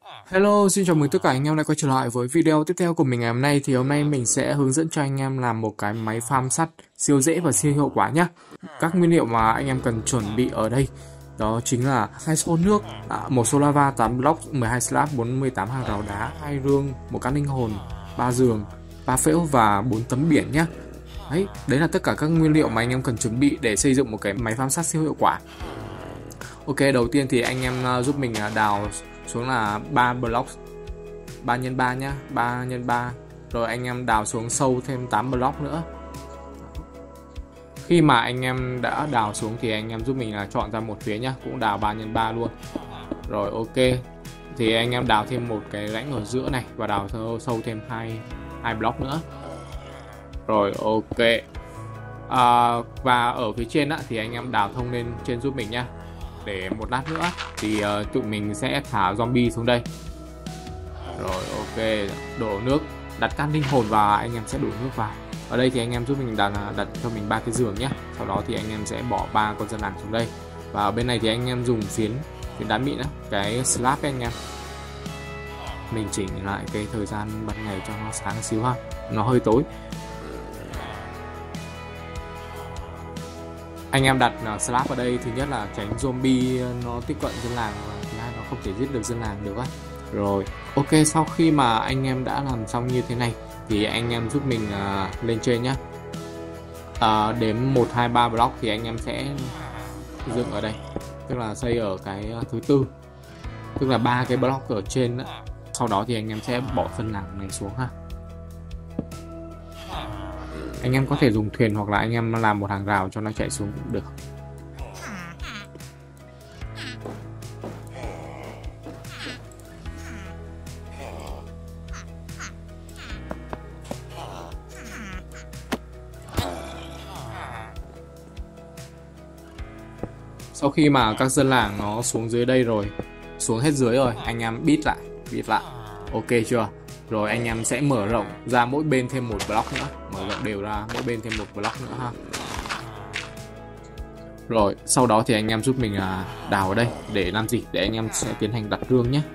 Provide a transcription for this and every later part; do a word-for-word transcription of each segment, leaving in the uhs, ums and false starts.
Hello, xin chào mừng tất cả anh em đã quay trở lại với video tiếp theo của mình ngày hôm nay. Thì hôm nay mình sẽ hướng dẫn cho anh em làm một cái máy farm sắt siêu dễ và siêu hiệu quả nhé. Các nguyên liệu mà anh em cần chuẩn bị ở đây đó chính là hai xô nước, một xô lava, tám block, mười hai slab, bốn mươi tám hàng rào đá, hai rương, một căn linh hồn, ba giường, ba phễu và bốn tấm biển nhé. Đấy, đấy là tất cả các nguyên liệu mà anh em cần chuẩn bị để xây dựng một cái máy farm sắt siêu hiệu quả. Ok, đầu tiên thì anh em giúp mình đào xuống là ba block, ba nhân ba nhá, ba nhân ba. Rồi anh em đào xuống sâu thêm tám block nữa. Khi mà anh em đã đào xuống thì anh em giúp mình là chọn ra một phía nhá, cũng đào ba nhân ba luôn. Rồi ok. Thì anh em đào thêm một cái rãnh ở giữa này và đào sâu thêm hai hai block nữa. Rồi ok. À, và ở phía trên á, thì anh em đào thông lên trên giúp mình nhá. Để một lát nữa thì uh, tụi mình sẽ thả zombie xuống đây. Rồi ok, đổ nước, đặt căn linh hồn và anh em sẽ đổ nước vào. Ở đây thì anh em giúp mình đặt, đặt cho mình ba cái giường nhé. Sau đó thì anh em sẽ bỏ ba con dân làng xuống đây. Và ở bên này thì anh em dùng phiến phiến đá mịn đó, cái slab ấy anh em. Mình chỉnh lại cái thời gian ban ngày cho nó sáng xíu ha, nó hơi tối. Anh em đặt slab ở đây, thứ nhất là tránh zombie nó tiếp cận dân làng, và thứ hai nó không thể giết được dân làng được á. Rồi ok, sau khi mà anh em đã làm xong như thế này thì anh em giúp mình uh, lên trên nhá. Uh, đếm một hai ba block thì anh em sẽ dựng ở đây, tức là xây ở cái thứ tư, tức là ba cái block ở trên đó. Sau đó thì anh em sẽ bỏ dân làng này xuống ha. Anh em có thể dùng thuyền hoặc là anh em làm một hàng rào cho nó chạy xuống cũng được. Sau khi mà các dân làng nó xuống dưới đây rồi, xuống hết dưới rồi, anh em bít lại, bít lại. Ok chưa? Rồi anh em sẽ mở rộng ra mỗi bên thêm một block nữa, mở rộng đều ra mỗi bên thêm một block nữa ha. Rồi sau đó thì anh em giúp mình là đào ở đây để làm gì? Để anh em sẽ tiến hành đặt rương nhé.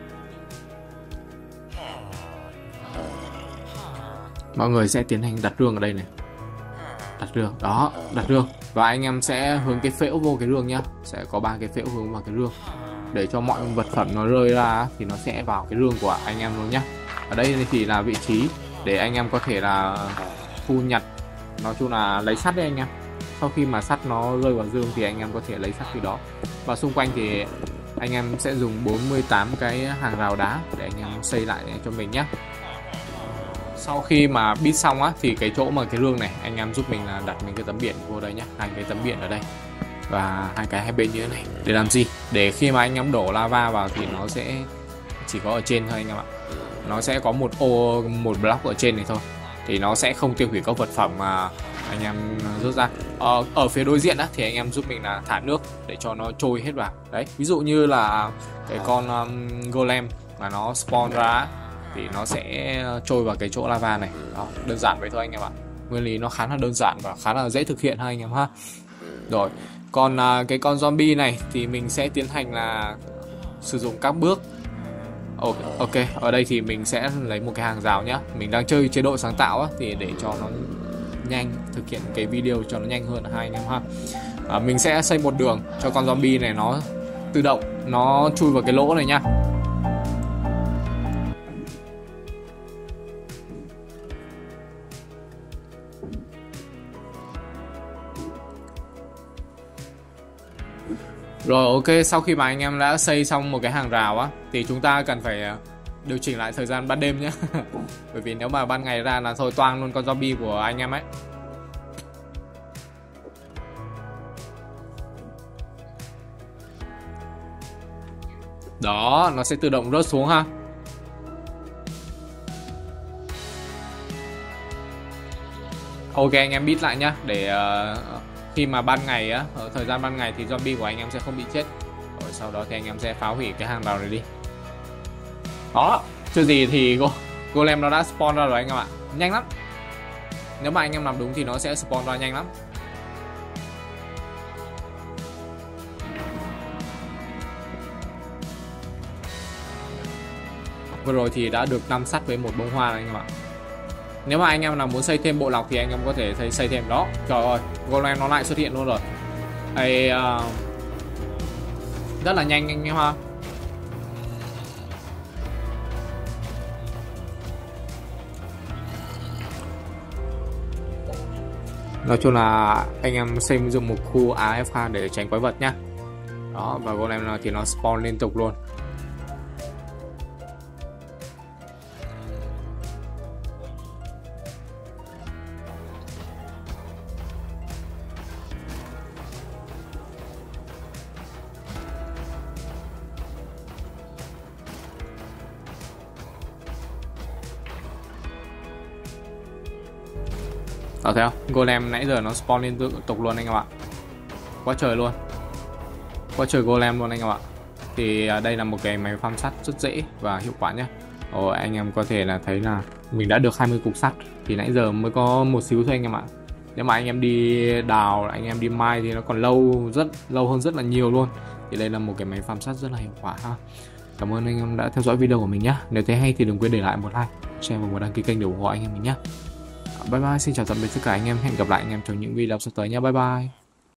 Mọi người sẽ tiến hành đặt rương ở đây này. Đặt rương, đó, đặt rương. Và anh em sẽ hướng cái phễu vô cái rương nhá. Sẽ có ba cái phễu hướng vào cái rương. Để cho mọi vật phẩm nó rơi ra thì nó sẽ vào cái rương của anh em luôn nhá. Ở đây thì là vị trí để anh em có thể là thu nhặt, nói chung là lấy sắt đấy anh em. Sau khi mà sắt nó rơi vào rương thì anh em có thể lấy sắt từ đó. Và xung quanh thì anh em sẽ dùng bốn mươi tám cái hàng rào đá để anh em xây lại cho mình nhé. Sau khi mà bít xong á thì cái chỗ mà cái rương này anh em giúp mình là đặt mình cái tấm biển vô đây nhé, hai cái tấm biển ở đây và hai cái hai bên như thế này. Để làm gì? Để khi mà anh em đổ lava vào thì nó sẽ chỉ có ở trên thôi anh em ạ. Nó sẽ có một ô, một block ở trên này thôi, thì nó sẽ không tiêu hủy các vật phẩm mà anh em rút ra. Ờ, ở phía đối diện á thì anh em giúp mình là thả nước để cho nó trôi hết vào. Đấy, ví dụ như là cái con um, golem mà nó spawn ra thì nó sẽ trôi vào cái chỗ lava này. Đó, đơn giản vậy thôi anh em ạ. Nguyên lý nó khá là đơn giản và khá là dễ thực hiện ha anh em ha. Rồi, còn uh, cái con zombie này thì mình sẽ tiến hành là sử dụng các bước. Ok, ok, ở đây thì mình sẽ lấy một cái hàng rào nhá. Mình đang chơi chế độ sáng tạo á, thì để cho nó nhanh, thực hiện cái video cho nó nhanh hơn hai anh em ha. À, mình sẽ xây một đường cho con zombie này nó tự động nó chui vào cái lỗ này nhá. Rồi ok, sau khi mà anh em đã xây xong một cái hàng rào á thì chúng ta cần phải điều chỉnh lại thời gian ban đêm nhé. Bởi vì nếu mà ban ngày ra là thôi toang luôn con zombie của anh em ấy. Đó, nó sẽ tự động rớt xuống ha. Ok, anh em bít lại nhá. Để uh, khi mà ban ngày á, ở thời gian ban ngày thì zombie của anh em sẽ không bị chết. Rồi sau đó thì anh em sẽ phá hủy cái hàng rào này đi. Đó, chưa gì thì go, golem nó đã spawn ra rồi anh em ạ. Nhanh lắm. Nếu mà anh em làm đúng thì nó sẽ spawn ra nhanh lắm. Vừa rồi thì đã được năm sắt với một bông hoa này anh em ạ. Nếu mà anh em nào muốn xây thêm bộ lọc thì anh em có thể thấy xây thêm đó. Trời ơi, golem nó lại xuất hiện luôn rồi. Đây uh, rất là nhanh anh em ha. Nói chung là anh em xây dựng một khu a ép ca để tránh quái vật nhá. Đó, và golem thì nó spawn liên tục luôn. Đó thấy không? Golem nãy giờ nó spawn liên tục luôn anh em ạ. Quá trời luôn. Quá trời golem luôn anh em ạ. Thì đây là một cái máy farm sắt rất dễ và hiệu quả nhé. Ồ, anh em có thể là thấy là mình đã được hai mươi cục sắt. Thì nãy giờ mới có một xíu thôi anh em ạ. Nếu mà anh em đi đào, anh em đi mai thì nó còn lâu, rất lâu hơn rất là nhiều luôn. Thì đây là một cái máy farm sắt rất là hiệu quả ha. Cảm ơn anh em đã theo dõi video của mình nhé. Nếu thấy hay thì đừng quên để lại một like, share và một đăng ký kênh để ủng hộ anh em mình nhé. Bye bye, xin chào tạm biệt tất cả anh em, hẹn gặp lại anh em trong những video sắp tới nhé. Bye bye.